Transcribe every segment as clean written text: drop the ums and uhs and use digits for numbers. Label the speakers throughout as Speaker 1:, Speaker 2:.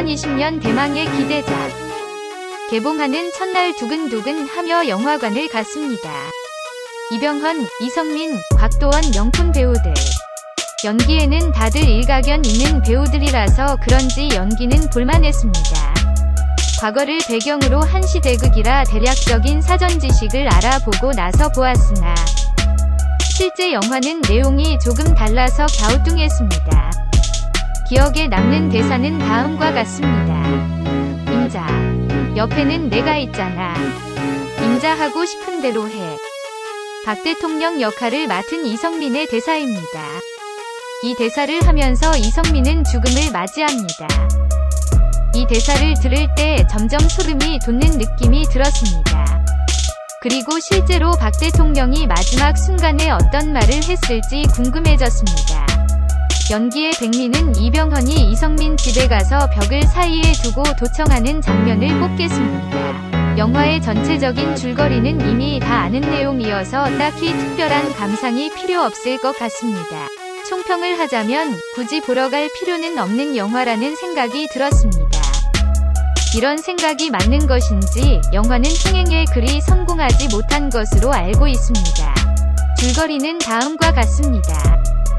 Speaker 1: 2020년 대망의 기대작. 개봉하는 첫날 두근두근 하며 영화관을 갔습니다. 이병헌, 이성민, 곽도원 명품 배우들. 연기에는 다들 일가견 있는 배우들이라서 그런지 연기는 볼만했습니다. 과거를 배경으로 한 시대극이라 대략적인 사전 지식을 알아보고 나서 보았으나 실제 영화는 내용이 조금 달라서 갸우뚱했습니다. 기억에 남는 대사는 다음과 같습니다. 임자, 옆에는 내가 있잖아. 임자 하고 싶은 대로 해. 박 대통령 역할을 맡은 이성민의 대사입니다. 이 대사를 하면서 이성민은 죽음을 맞이합니다. 이 대사를 들을 때 점점 소름이 돋는 느낌이 들었습니다. 그리고 실제로 박 대통령이 마지막 순간에 어떤 말을 했을지 궁금해졌습니다. 연기의 백미는 이병헌이 이성민 집에 가서 벽을 사이에 두고 도청하는 장면을 뽑겠습니다. 영화의 전체적인 줄거리는 이미 다 아는 내용이어서 딱히 특별한 감상이 필요 없을 것 같습니다. 총평을 하자면 굳이 보러 갈 필요는 없는 영화라는 생각이 들었습니다. 이런 생각이 맞는 것인지 영화는 흥행에 그리 성공하지 못한 것으로 알고 있습니다. 줄거리는 다음과 같습니다.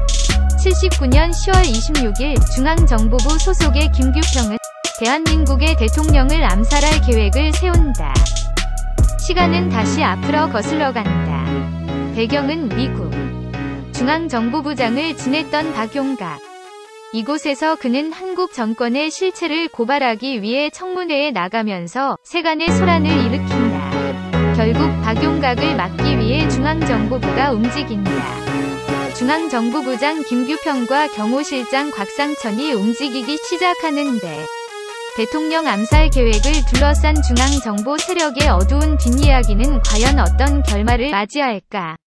Speaker 1: 79년 10월 26일 중앙정보부 소속의 김규평은 대한민국의 대통령을 암살할 계획을 세운다. 시간은 다시 앞으로 거슬러 간다. 배경은 미국. 중앙정보부장을 지냈던 박용각. 이곳에서 그는 한국 정권의 실체를 고발하기 위해 청문회에 나가면서 세간의 소란을 일으킨다. 결국 박용각을 막기 위해 중앙정보부가 움직인다. 중앙정보부장 김규평과 경호실장 곽상천이 움직이기 시작하는데 대통령 암살 계획을 둘러싼 중앙정보 세력의 어두운 뒷이야기는 과연 어떤 결말을 맞이할까?